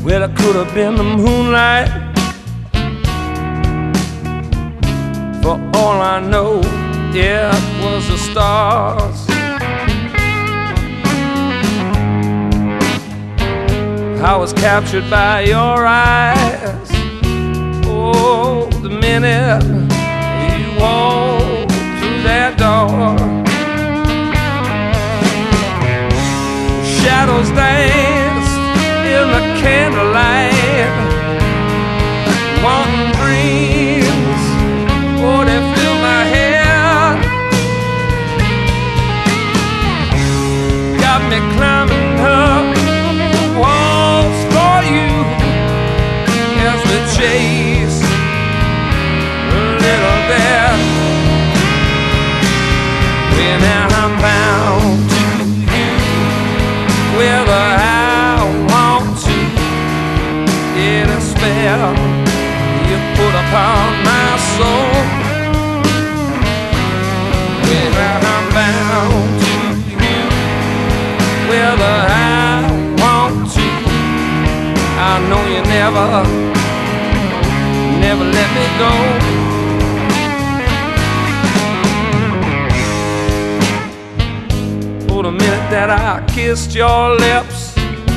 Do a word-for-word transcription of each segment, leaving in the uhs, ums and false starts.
Well, it could have been the moonlight. For all I know, yeah, it was the stars. I was captured by your eyes. Oh, the minute you walked through that door, shadows danced in the candlelight, wanting dreams, oh, they filled my head, got me climbing up the walls for you as we chase a little bit. Well, now I'm bound to you, whether I want to get a spell you put upon my soul. Well, now I'm bound to you, whether I want to. I know you never, never let me go. For the minute that I kissed your lips,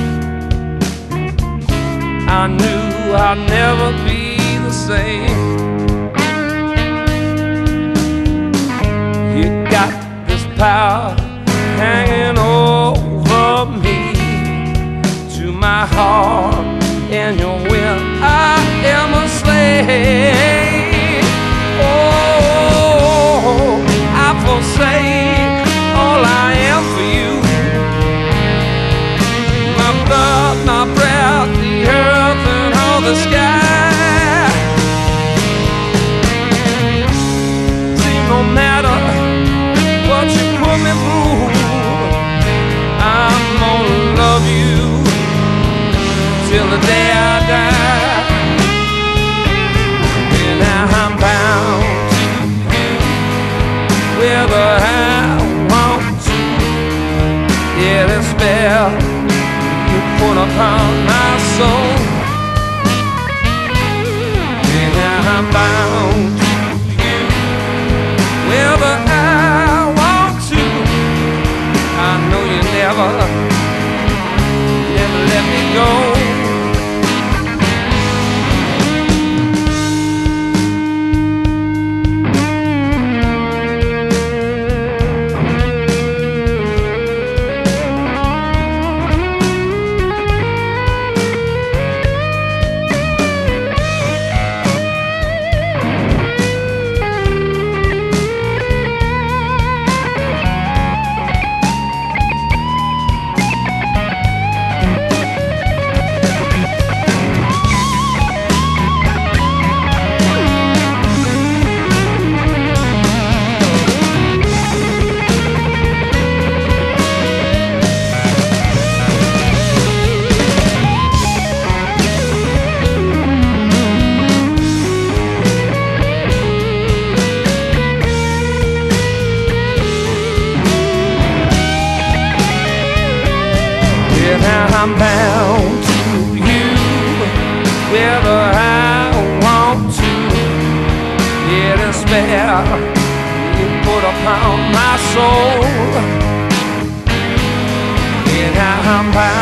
I knew I'd never be the same. You got this power hanging over me, to my heart and your will I am a slave. Oh, I forsake all I am for you, my blood, my breath, the earth and all the sky. See, no matter what you put me through, I'm gonna love you till the day I die. And now I'm bound to you, whether I want to. Yeah, the spell you put upon my soul. And now I'm bound to you, whether I want to. I know you never, never let me go. Now I'm bound to you, whether I want to. Yeah, the spell you put upon my soul. Yeah, now I'm bound